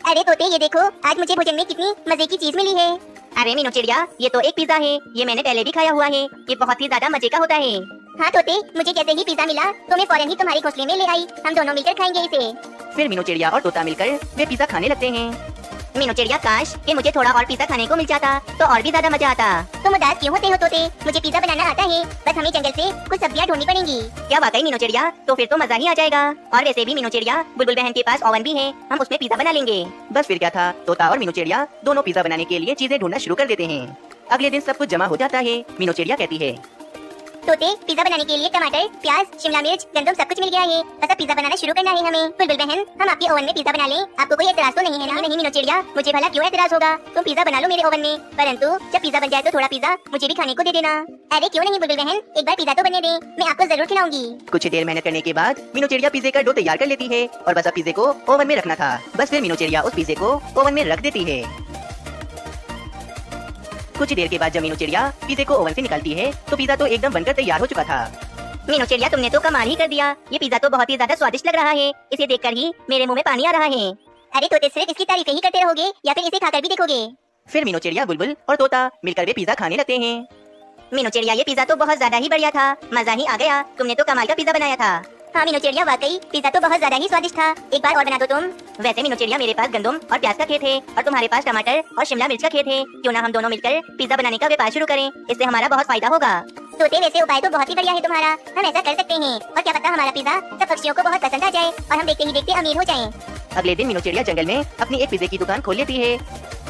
अरे तोते ये देखो, आज मुझे भोजन में कितनी मजे की चीज मिली है। अरे मीनू चिड़िया, ये तो एक पिज्जा है। ये मैंने पहले भी खाया हुआ है। ये बहुत ही ज्यादा मजे का होता है। हाँ तोते, मुझे जैसे ही पिज्जा मिला तो मैं फौरन ही तुम्हारे घोंसले में ले आई। हम दोनों मिलकर खाएंगे इसे। फिर मीनू चिड़िया और तोता मिलकर वे पिज्जा खाने लगते हैं। मीनू चिड़िया, काश कि मुझे थोड़ा और पिज्जा खाने को मिल जाता तो और भी ज्यादा मजा आता। तुम उदास क्यों होते हो तोते? मुझे पिज्जा बनाना आता है, बस हमें जंगल से कुछ सब्जियां ढूंढनी पड़ेंगी। क्या वाकई मीनू चिड़िया? तो फिर तो मजा ही आ जाएगा। और वैसे भी मीनू चिड़िया, बुलबुल बहन के पास ओवन भी है, हम उसमें पिज्जा बना लेंगे। बस फिर क्या था, तोता और मीनू चिड़िया दोनों पिज्जा बनाने के लिए चीजें ढूंढना शुरू कर देते हैं। अगले दिन सब कुछ जमा हो जाता है। मीनू चिड़िया कहती है, तोते पिज्जा बनाने के लिए टमाटर, प्याज, शिमला मिर्च, गंदम सब कुछ मिल गया है। बस अब पिज्जा बनाना शुरू करना है हमें। बुलबुल बहन, हम आपके ओवन में पिज्जा बना लें, आपको कोई एतराज तो नहीं है ना? नहीं मीनू चिड़िया, मुझे भला क्यों एतराज होगा? तुम पिज्जा बना लो मेरे ओवन में, परंतु जब पिज्जा बन जाए तो थोड़ा पिज्जा मुझे भी खाने को दे देना। अरे क्यों नहीं बुलबुल बहन, एक बार पिज्जा तो बनने दे, मैं आपको जरूर खिलाऊंगी। कुछ देर मेहनत करने के बाद मीनू चिड़िया पिज्जे का डो तैयार कर लेती है और बस अब पिज्जे को ओवन में रखना था। बस फिर मीनू चिड़िया उस पिज्जे को ओवन में रख देती है। कुछ देर के बाद जब मीनू चिड़िया पिज्जे को ओवन से निकालती है तो पिज्जा तो एकदम बनकर तैयार हो चुका था। मीनू चिड़िया, तुमने तो कमाल ही कर दिया। ये पिज्जा तो बहुत ही ज्यादा स्वादिष्ट लग रहा है। इसे देखकर ही मेरे मुंह में पानी आ रहा है। अरे तोते, सिर्फ इसकी तारीफ ही करते रहोगे या फिर इसे खाकर भी देखोगे? फिर मीनू चिड़िया, बुलबुल और तोता मिलकर वे पिज्जा खाने लगते हैं। मीनू चिड़िया, ये पिज्जा तो बहुत ज्यादा ही बढ़िया था, मजा ही आ गया। तुमने तो कमाल का पिज्जा बनाया था। हाँ मीनू चिड़िया, वाकई पिज्जा तो बहुत ज्यादा ही स्वादिष्ट था। एक बार और बना दो तुम। वैसे मीनू चिड़िया, मेरे पास गंदम और प्याज का खेत है और तुम्हारे पास टमाटर और शिमला मिर्च का खेत है। क्यों ना हम दोनों मिलकर पिज्जा बनाने का व्यापार शुरू करें, इससे हमारा बहुत फायदा होगा। तोते, वैसे उपाय तो बहुत ही बढ़िया है तुम्हारा। हम ऐसा कर सकते हैं और क्या पता हमारा पिज्जा सब पक्षियों को बहुत पसंद आ जाए और हम देखते ही देखते अमीर हो जाएं। अगले दिन मीनू चिड़िया जंगल में अपनी एक पिज्जे की दुकान खोल लेती है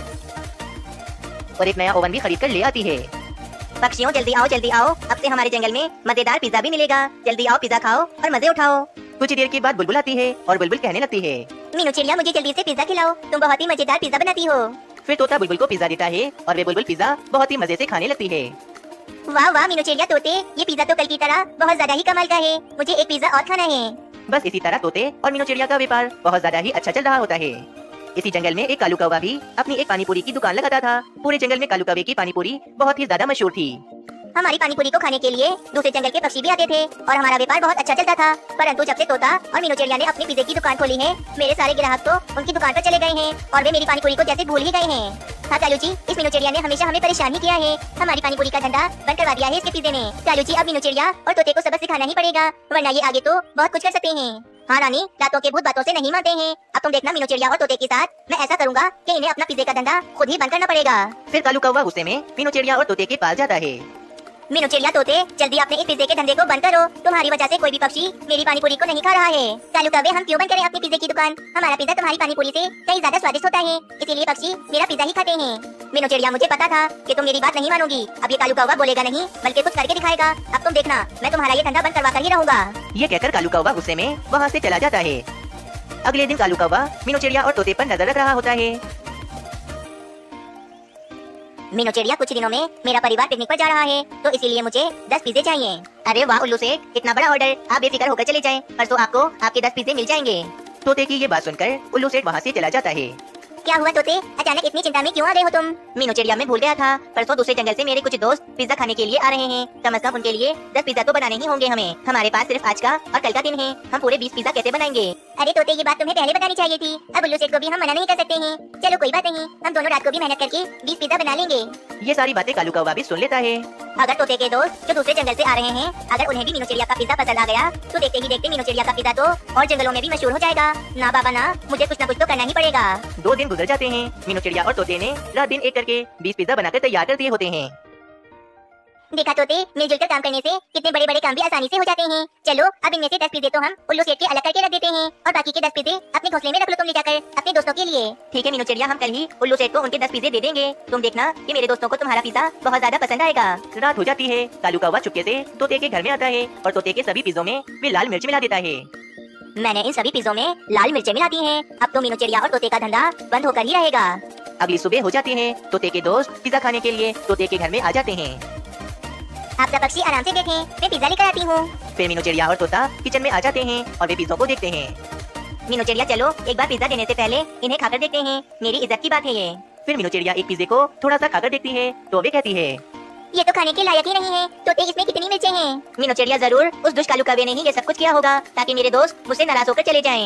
और एक नया ओवन भी खरीद कर ले आती है। पक्षियों, जल्दी आओ जल्दी आओ, अब से हमारे जंगल में मजेदार पिज्जा भी मिलेगा। जल्दी आओ, पिज्जा खाओ और मजे उठाओ। कुछ देर के बाद बुलबुल आती है और बुलबुल कहने लगती है, मीनू चिड़िया, मुझे जल्दी से पिज्जा खिलाओ, तुम बहुत ही मजेदार पिज्जा बनाती हो। फिर तोता बुलबुल को पिज्जा देता है और वे बुलबुल पिज्जा बहुत ही मजे से खाने लगती है। वाह वाह मीनू चिड़िया, तोते ये पिज्जा तो कल की तरह बहुत ज्यादा ही कमाल का है। मुझे एक पिज्जा और खाना है। बस इसी तरह तोते और मीनू चिड़िया का व्यापार बहुत ज्यादा ही अच्छा चल रहा होता है। इसी जंगल में एक कालू कौवा भी अपनी एक पानीपुरी की दुकान लगाता था। पूरे जंगल में कालू कौवे की पानीपुरी बहुत ही ज्यादा मशहूर थी। हमारी पानीपुरी को खाने के लिए दूसरे जंगल के पक्षी भी आते थे और हमारा व्यापार बहुत अच्छा चलता था। परंतु जब से तोता और मीनू चिड़िया ने अपनी पिज्जे की दुकान खोली है, मेरे सारे ग्राहक तो उनकी दुकान पर चले गए हैं और वे मेरी पानीपुरी को जैसे भूल ही गए हैं। हाँ कालू जी, इस मीनू चिड़िया ने हमेशा हमें परेशान ही किया है। हमारी पानीपुरी का धंधा बंद करवा दिया है इसके पिज्जे ने। कालू जी, अब मीनू चिड़िया और तोते को सबक सिखाना ही पड़ेगा, वरना ये आगे तो बहुत कुछ कर सकते हैं। हाँ रानी, रातों के भूत बातों से नहीं मानते हैं। अब तुम देखना मीनू चिड़िया और तोते के साथ मैं ऐसा करूंगा कि इन्हें अपना पिज्जे का धंधा खुद ही बंद करना पड़ेगा। फिर कालू कौवा गुस्से में मीनू चिड़िया और तोते के पास जाता है। मीनू चिड़िया, तोते जल्दी अपने इस पिज्जे के धंधे को बंद करो। तुम्हारी वजह से कोई भी पक्षी मेरी पानीपुरी को नहीं खा रहा है। कालू कौवे, हम क्यों बंद करें अपनी पिज्जे की दुकान? हमारा पिज्जा तुम्हारी पानीपुरी से कई ज्यादा स्वादिष्ट होता है, इसीलिए पक्षी मेरा पिज्जा ही खाते हैं। मीनू चिड़िया, मुझे पता था कि तुम मेरी बात नहीं मानोगी। अब ये कालू कौवा बोलेगा नहीं बल्कि कुछ करके दिखाएगा। अब तुम देखना, मैं तुम्हारा ये धंधा बंद करवा कर ही रहूंगा। ये कहकर कालू कौवा गुस्से में वहाँ से चला जाता है। अगले दिन कालू कौवा मीनू चिड़िया और तोते पर नजर रख रहा होता है। मीनू चिड़िया, कुछ दिनों में मेरा परिवार पिकनिक पर जा रहा है, तो इसीलिए मुझे 10 पिज्जे चाहिए। अरे वाह उल्लू सेठ, इतना बड़ा ऑर्डर, आप बेफिक्र होकर चले जाएं, परसों आपको आपके 10 पिज्जे मिल जाएंगे। तोते की ये बात सुनकर उल्लू सेठ वहाँ से चला जाता है। क्या हुआ तोते, अचानक इतनी चिंता में क्यों आ गए हो तुम? मीनू चिड़िया, मैं भूल गया था, परसों दूसरे जंगल से मेरे कुछ दोस्त पिज्जा खाने के लिए आ रहे हैं। कम से कम उनके लिए 10 पिज्जा तो बनाने ही होंगे हमें। हमारे पास सिर्फ आज का और कल का दिन है, हम पूरे 20 पिज्जा कैसे बनाएंगे? अरे तोते, ये बात तुम्हें पहले बतानी चाहिए थी। अब उल्लू सेठ को भी हम मना नहीं कर सकते हैं। चलो कोई बात नहीं, हम दोनों रात को भी मेहनत करके 20 पिज्जा बना लेंगे। ये सारी बातें कालू कौवा भी सुन लेता है। अगर तोते के दोस्त जो दूसरे जंगल से आ रहे हैं, अगर उन्हें भी मीनू चिड़िया का पिज्जा पसंद आ गया तो देखते ही देखते मीनू चिड़िया का पिज्जा तो और जंगलों में भी मशहूर हो जाएगा। ना बाबा ना, मुझे कुछ ना कुछ तो करना ही पड़ेगा। 2 दिन गुजर जाते हैं। मीनू चिड़िया और तोते ने रात दिन एक करके 20 पिज्जा बनाकर तैयार कर दिए होते हैं। देखा तोते, मिलजुल कर काम करने से कितने बड़े बड़े काम भी आसानी से हो जाते हैं। चलो अब इनमें से 10 पिज्जे तो हम उल्लू सेठ के अलग करके रख देते हैं और बाकी के 10 पिज्जे अपने घोंसले में रख लो तुम ले जाकर अपने दोस्तों के लिए। ठीक है मीनू चिड़िया, हम कल ही उल्लू सेठ को उनके 10 पिज्जे दे देंगे। तुम देखना कि मेरे दोस्तों को तुम्हारा पिज्जा बहुत ज्यादा पसंद आएगा। रात हो जाती है। कालू कौवा चुपके से तोते के घर में आता है और तोते के सभी पिज्जों में वे लाल मिर्च मिला देता है। मैंने इन सभी पिज्जों में लाल मिर्चें मिला दी हैं। अब तो मीनू चिड़िया और तोते का धंधा बंद होकर ही रहेगा। अगली सुबह हो जाती है। तोते के दोस्त पिज्जा खाने के लिए तोते के घर में आ जाते हैं। आप सब पक्षी आराम से बैठें, मैं पिज्जा लेकर आती हूँ। फिर मीनू चिड़िया और तोता किचन में आ जाते हैं और वे पिज्जों को देखते हैं। मीनू चिड़िया, चलो एक बार पिज्जा देने से पहले इन्हें खाकर देखते हैं, मेरी इज्जत की बात है ये। फिर मीनू चिड़िया एक पिज्जे को थोड़ा सा खाकर देखती है तो वे कहती है, ये तो खाने के लायक ही नहीं है। तोते, इसमें कितनी मिर्चें हैं? मीनू चिड़िया, जरूर उस दुष्ट कालू कौवे ने ही ये सब कुछ किया होगा ताकि मेरे दोस्त मुझसे नाराज होकर चले जाएं।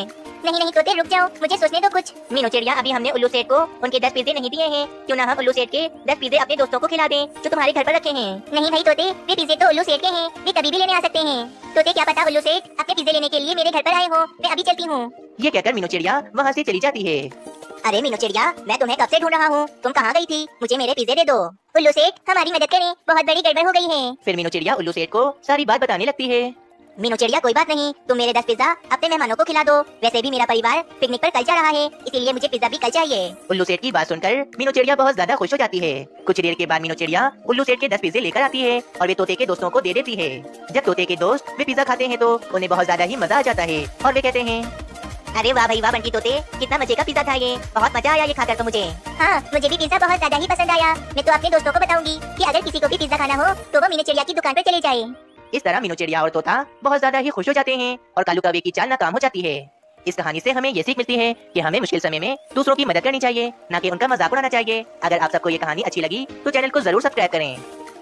नहीं नहीं तोते रुक जाओ, मुझे सोचने दो कुछ। मीनू चिड़िया, अभी हमने उल्लू सेठ को उनके 10 पिज्जे नहीं दिए हैं, क्यों ना हम उल्लू सेठ के 10 पिज्जे अपने दोस्तों को खिला दें जो तुम्हारे घर पर रखे हैं। नहीं भाई तोते, वे पिज्जे तो उल्लू सेठ के हैं, वे कभी भी लेने आ सकते हैं। तोते क्या पता उल्लू सेठ अपने पिज्जे लेने के लिए मेरे घर पर आए हो। मैं अभी चलती हूँ। ये कहकर मीनू चिड़िया वहाँ से चली जाती है। अरे मीनू चिड़िया, मैं तुम्हें कब से ढूंढ रहा हूँ, तुम कहाँ गई थी? मुझे मेरे पिज्जे दे दो। उल्लू सेठ हमारी मदद करें, बहुत बड़ी गड़बड़ हो गई है। फिर मीनू चिड़िया उल्लू सेठ को सारी बात बताने लगती है। मीनू चिड़िया कोई बात नहीं, तुम मेरे 10 पिज्जा अपने मेहमानों को खिला दो। वैसे भी मेरा परिवार पिकनिक पर कल जा रहा है, इसीलिए मुझे पिज्जा भी कल चाहिए। उल्लू सेठ की बात सुनकर मीनू चिड़िया बहुत ज्यादा खुश हो जाती है। कुछ देर के बाद मीनू चिड़िया उल्लू सेठ के 10 पिज्जे लेकर आती है और वे तोते के दोस्तों को दे देती है। जब तोते के दोस्त वे पिज्जा खाते हैं तो उन्हें बहुत ज्यादा ही मजा आ जाता है और वे कहते हैं, अरे वाह भाई वाह बंटी तोते, कितना मजे का पिज्जा था ये, बहुत मजा आया ये खाकर तो मुझे। हाँ मुझे भी पिज्जा बहुत ज्यादा ही पसंद आया। मैं तो अपने दोस्तों को बताऊंगी कि अगर किसी को भी पिज्जा खाना हो तो वो मीनू चिड़िया की दुकान पर चले जाए। इस तरह मीनू चिड़िया और तोता बहुत ज्यादा ही खुश हो जाते हैं और कालू कौवे की चाल नाकाम हो जाती है। इस कहानी से हमें ये सीख मिलती है कि हमें मुश्किल समय में दूसरों की मदद करनी चाहिए, न कि उनका मजाक उड़ाना चाहिए। अगर आप सबको ये कहानी अच्छी लगी तो चैनल को जरूर सब्सक्राइब करें।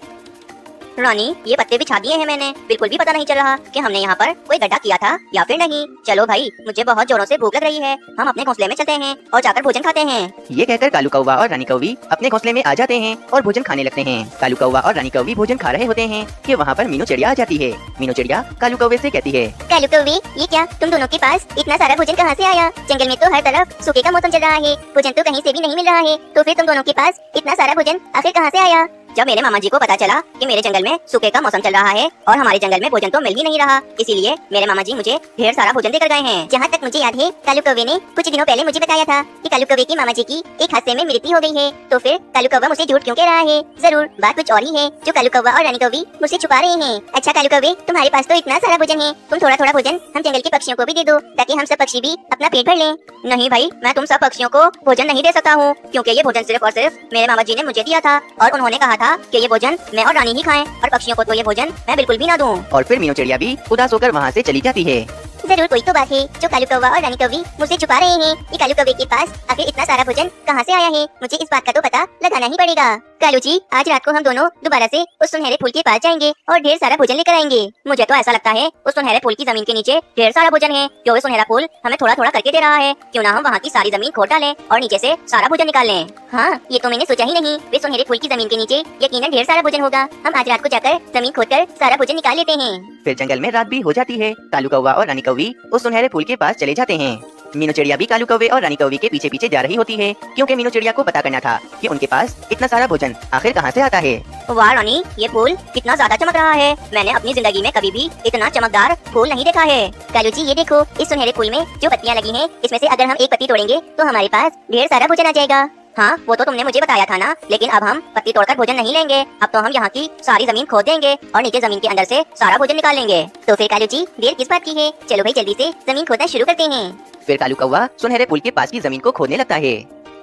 रानी, ये पत्ते बिछा दिए हैं मैंने, बिल्कुल भी पता नहीं चल रहा कि हमने यहाँ पर कोई गड्ढा किया था या फिर नहीं। चलो भाई, मुझे बहुत जोरों से भूख लग रही है, हम अपने घोंसले में चलते हैं और जाकर भोजन खाते हैं। ये कहकर कालू कौवा और रानी कौवी अपने घोंसले में आ जाते हैं और भोजन खाने लगते हैं। कालू कौवा और रानी कौवी भोजन खा रहे होते हैं कि वहाँ पर मीनू चिड़िया आ जाती है। मीनू चिड़िया कालू कौवे से कहती है, कालू कौवे, ये क्या तुम दोनों के पास इतना सारा भोजन कहाँ से आया? जंगल में तो हर तरफ सूखे का मौसम चल रहा है, भोजन तो कहीं से भी नहीं मिल रहा है, तो फिर तुम दोनों के पास इतना सारा भोजन आखिर कहाँ से आया? जब मेरे मामा जी को पता चला कि मेरे जंगल में सूखे का मौसम चल रहा है और हमारे जंगल में भोजन तो मिल ही नहीं रहा, इसीलिए मेरे मामा जी मुझे ढेर सारा भोजन देकर गए हैं। जहाँ तक मुझे याद है, कालू कौवे ने कुछ दिनों पहले मुझे बताया था कि कालू कौवे की मामा जी की एक हादसे में मृत्यु हो गई है। तो फिर कालू कौवा मुझे झूठ क्यों कह रहा है? जरूर बात कुछ और ही है जो कालू कौवा और रानी कौवी मुझसे छुपा रहे हैं। अच्छा कालू कौवे, तुम्हारे पास तो इतना सारा भोजन है, तुम थोड़ा थोड़ा भोजन हम जंगल के पक्षियों को भी दे दो ताकि हम सब पक्षी भी अपना पेट भर लें। नहीं भाई, मैं तुम सब पक्षियों को भोजन नहीं दे सकता हूँ, क्योंकि ये भोजन सिर्फ और सिर्फ मेरे मामा जी ने मुझे दिया था और उन्होंने कहा था कि ये भोजन मैं और रानी ही खाएं और पक्षियों को तो ये भोजन मैं बिल्कुल भी ना दूं। और फिर मीनू चिड़िया भी उदास होकर वहाँ से चली जाती है। जरूर कोई तो बात है जो कालू कौवा और रानी कौवी मुझसे छुपा रहे हैं। ये कालू कौवे के पास आखिर इतना सारा भोजन कहाँ से आया है? मुझे इस बात का तो पता लगाना ही पड़ेगा। कालू जी, आज रात को हम दोनों दोबारा से उस सुनहरे फूल के पास जाएंगे और ढेर सारा भोजन लेकर आएंगे। मुझे तो ऐसा लगता है उस सुनहरे फूल की जमीन के नीचे ढेर सारा भोजन है, जो सुनहरा फूल हमें थोड़ा थोड़ा करके दे रहा है। क्यों ना हम वहाँ की सारी जमीन खोद डालें और नीचे से सारा भोजन निकाल लें। हाँ, ये तो मैंने सोचा ही नहीं। वे सुनहरे फूल की जमीन के नीचे यकीनन ढेर सारा भोजन होगा। हम आज रात को जाकर जमीन खोदकर सारा भोजन निकाल लेते हैं। फिर जंगल में रात भी हो जाती है। कालू कौवा और रानी कौवी उस सुनहरे फूल के पास चले जाते हैं। मीनू चिड़िया भी कालू कौवे और रानी कौवी के पीछे पीछे जा रही होती है, क्योंकि मीनू चिड़िया को पता करना था कि उनके पास इतना सारा भोजन आखिर कहाँ से आता है। वाह रानी, ये फूल कितना ज्यादा चमक रहा है, मैंने अपनी जिंदगी में कभी भी इतना चमकदार फूल नहीं देखा है। कालू जी, ये देखो, इस सुनहरे फूल में जो पत्तियां लगी हैं, इसमें से अगर हम एक पत्ती तोड़ेंगे तो हमारे पास ढेर सारा भोजन आ जाएगा। हाँ, वो तो तुमने मुझे बताया था ना, लेकिन अब हम पत्ती तोड़कर भोजन नहीं लेंगे। अब तो हम यहाँ की सारी जमीन खोद देंगे और नीचे जमीन के अंदर से सारा भोजन निकाल लेंगे। तो फिर कालू जी, देर किस बात की है? चलो भाई जल्दी से जमीन खोदना शुरू करते हैं। फिर कालू कौवा सुनहरे फूल के पास की जमीन को खोदने लगता है।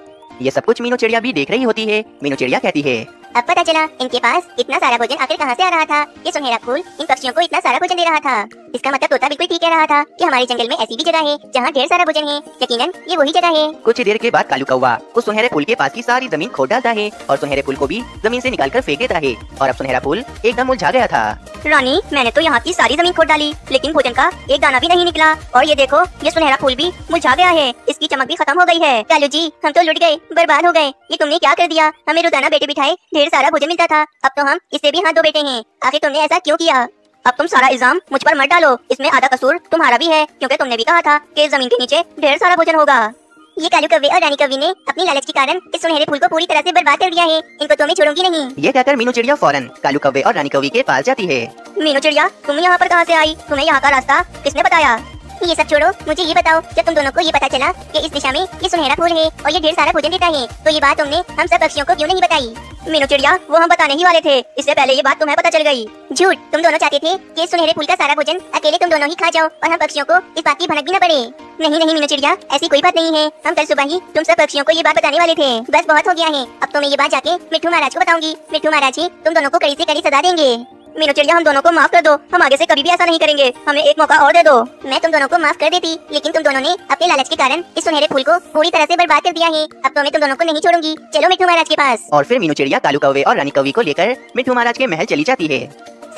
ये सब कुछ मीनू चिड़िया भी देख रही होती है। मीनू चिड़िया कहती है, अब पता चला इनके पास इतना सारा भोजन आखिर कहाँ से आ रहा था। ये सुनहरा फूल इन पक्षियों को इतना सारा भोजन दे रहा था। इसका मतलब तोता बिल्कुल ठीक कह रहा था कि हमारे जंगल में ऐसी भी जगह है जहाँ ढेर सारा भोजन है। यकीनन ये वही जगह है। कुछ देर के बाद कालू कौवा उस सुनहरे फूल के पास की सारी जमीन खोद डालता है और सुनहरे फूल को भी जमीन से निकालकर फेंक देता है और अब सुनहरा फूल एकदम मुरझा गया था। रानी, मैंने तो यहाँ की सारी जमीन खोद डाली, लेकिन भोजन का एक दाना भी नहीं निकला। और ये देखो, ये सुनहरा फूल भी मुरझा गया है, इसकी चमक भी खत्म हो गई है। कालू जी, हम तो लुट गए, बर्बाद हो गए। ये तुमने क्या कर दिया? हमें रोजाना बेटे बिठाए ढेर सारा भोजन मिलता था, अब तो हम इससे भी हाथ धो बैठे हैं। आखिर तुमने ऐसा क्यों किया? अब तुम सारा इल्जाम मुझ पर मत डालो, इसमें आधा कसूर तुम्हारा भी है, क्योंकि तुमने भी कहा था कि जमीन के नीचे ढेर सारा भोजन होगा। ये कालू कौवे और रानी कौवी ने अपनी लालच के कारण इस सुनहरे फूल को पूरी तरह से बर्बाद कर दिया है। इनको तो मैं छोड़ूंगी नहीं। ये कहकर मीनू चिड़िया फौरन कालू कौवे और रानी कौवी के पास जाती है। मीनू चिड़िया, तुम यहाँ पर कहाँ से आई? तुम्हें यहाँ का रास्ता किसने बताया? ये सब छोड़ो, मुझे ये बताओ, जब तुम दोनों को ये पता चला कि इस दिशा में ये सुनहरा फूल है और ये ढेर सारा भोजन देता है, तो ये बात तुमने हम सब पक्षियों को क्यों नहीं बताई? मीनू चिड़िया, वो हम बताने ही वाले थे, इससे पहले ये बात तुम्हें पता चल गई। झूठ, तुम दोनों चाहते थे कि इस सुनहरे फूल का सारा भोजन अकेले तुम दोनों ही खा जाओ और हम पक्षियों को इस बात की भनक भी न पड़े। नहीं नहीं मीनू चिड़िया, ऐसी कोई बात नहीं है। हम कल सुबह ही तुम सब पक्षियों को ये बात बताने वाले थे। बस बहुत हो गया है, अब तो मैं ये बात जाके मिट्ठू महाराज को बताऊंगी। मिट्ठू महाराज ही तुम दोनों को कड़ी से कड़ी सजा देंगे। मीनू चिड़िया, हम दोनों को माफ कर दो, हम आगे से कभी भी ऐसा नहीं करेंगे, हमें एक मौका और दे दो। मैं तुम दोनों को माफ कर देती, लेकिन तुम दोनों ने अपने लालच के कारण इस सुनहरे फूल को पूरी तरह से बर्बाद कर दिया है। अब तो मैं तुम दोनों को नहीं छोड़ूंगी। चलो मिट्ठू महाराज के पास। और फिर मीनू चिड़िया कालू कौवे और रानी कौवी को लेकर मिट्ठू महाराज के महल चली जाती है।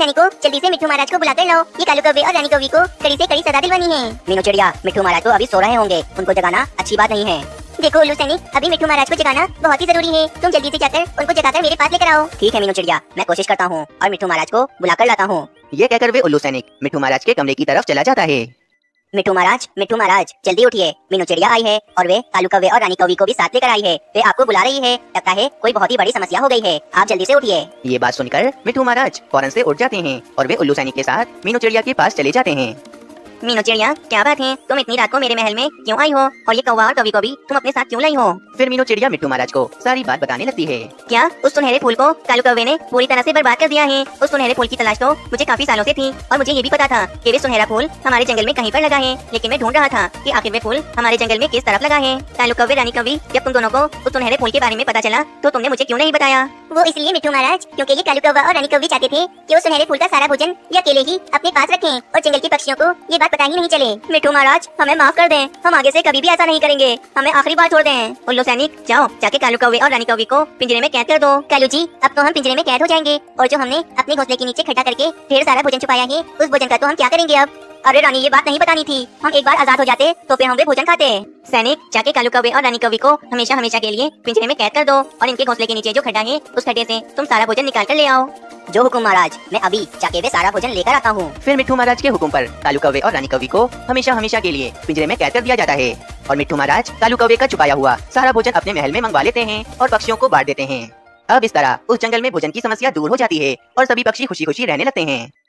सैनिकों, जल्दी से मिट्ठू महाराज को बुला कर लाओ। ये कालू कौवे और रानी कौवी को कड़ी से कड़ी सजा दिलवानी है। मीनू चिड़िया, मिट्ठू महाराज तो अभी सो रहे होंगे, उनको जगाना अच्छी बात नहीं है। देखो उल्लू सैनिक, अभी मिट्ठू महाराज को जगाना बहुत ही जरूरी है। तुम जल्दी से जाकर उनको जगाकर मेरे पास लेकर आओ। ठीक है मीनू चिड़िया, मैं कोशिश करता हूँ और मिट्ठू महाराज को बुला कर लाता हूँ। ये कहकर वे उल्लू सैनिक मिट्ठू महाराज के कमरे की तरफ चला जाता है। मिट्ठू महाराज जल्दी उठिए, मीनू चिड़िया आई है और वे कालू कौवे और रानी कौवी को भी साथ लेकर आई है। वे आपको बुला रही है, लगता है कोई बहुत ही बड़ी समस्या हो गई है, आप जल्दी से उठिए। ये बात सुनकर मिट्ठू महाराज फौरन से उठ जाते हैं और वे उल्लू सैनिक के साथ मीनू चिड़िया के पास चले जाते हैं। मीनू चिड़िया, क्या बात है, तुम इतनी रात को मेरे महल में क्यों आई हो और ये कौवा और कौवी को भी तुम अपने साथ क्यों लाई हो? फिर मीनू चिड़िया मिट्ठू महाराज को सारी बात बताने लगती है। क्या उस सुनहरे फूल को कालू कौवे ने पूरी तरह से बर्बाद कर दिया है? उस सुनहरे फूल की तलाश तो मुझे काफी सालों से थी और मुझे ये भी पता था कि वे सुनहरा फूल हमारे जंगल में कहीं पर लगा है, लेकिन मैं ढूंढ रहा था कि आखिर वे फूल हमारे जंगल में किस तरफ लगा है। कालू कौवे, रानी कौवी, जब तुम दोनों को उस सुनहरे फूल के बारे में पता चला तो तुमने मुझे क्यों नहीं बताया? वो इसलिए मिट्ठू महाराज, क्योंकि ये कालू कौवा और रानी कौवी चाहते थे कि वो सुनहरे फूल का सारा भोजन ये अकेले ही अपने पास रखें और जंगल के पक्षियों को ये बात पता ही नहीं चले। मिट्ठू महाराज, हमें माफ कर दें, हम आगे से कभी भी ऐसा नहीं करेंगे, हमें आखिरी बार छोड़ दें। उल्लू सैनिक, जाओ जाके कालू कौवे और रानी कौवी को पिंजरे में कैद कर दो। कालू जी, अब तो हम पिंजरे में कैद हो जाएंगे और जो हमने अपने घोंसले के नीचे इकट्ठा करके ढेर सारा भोजन छुपाया है, उस भोजन का तो हम क्या करेंगे अब? अरे रानी, ये बात नहीं बतानी थी, हम एक बार आजाद हो जाते तो फिर हम वे भोजन खाते। सैनिक, जाके कालू कौवे और रानी कौवी को हमेशा हमेशा के लिए पिंजरे में कैद कर दो और इनके घोंसले के नीचे जो खड्डा है उस खड्डे से तुम सारा भोजन निकाल कर ले आओ। जो हुकुम महाराज, मैं अभी जाके वे सारा भोजन लेकर आता हूँ। फिर मिट्ठू महाराज के हुक्म पर कालू कौवे और रानी कौवी को हमेशा हमेशा के लिए पिंजरे में कैद कर दिया जाता है और मिट्ठू महाराज कालू कौवे का छुपाया हुआ सारा भोजन अपने महल में मंगवा लेते हैं और पक्षियों को बांट देते हैं। अब इस तरह उस जंगल में भोजन की समस्या दूर हो जाती है और सभी पक्षी खुशी खुशी रहने लगते हैं।